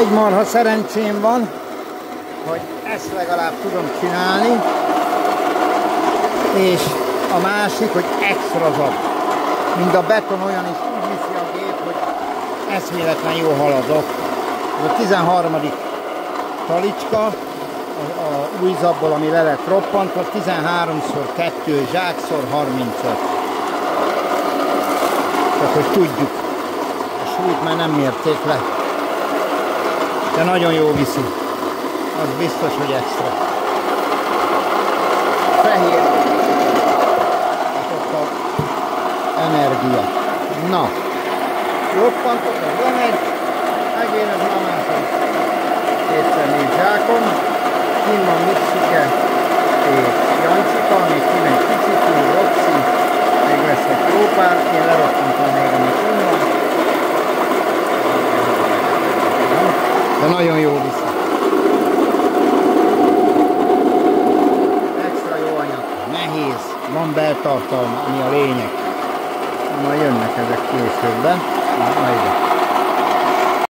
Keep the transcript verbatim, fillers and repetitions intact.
Egy marha szerencsém van, hogy ezt legalább tudom csinálni, és a másik, hogy extra zab. Mind a beton olyan is úgy viszi a gép, hogy eszméletlen jó haladok. Ez a tizenharmadik talicska, a, a új zabból, ami le lett roppantva, tizenháromszor kettő zsákszor harmincöt. Csak hogy tudjuk. A súlyt már nem mérték le. De nagyon jó viszi. Az biztos, hogy extra. Fehér. Ott a energia. Na. Loppantok, az lemegy. Megén az mamásom. Kétszer négy zsákon. Kim van Mixike és Jancsika, még kimegy Kicsikú, Roxy. Még lesz egy jó pár. Én leraktam még, amit onnan. De nagyon jó viszi. Extra jó anyag, nehéz, van beltartalma, ami a lényeg. Majd jönnek ezek később be. Na, na ide.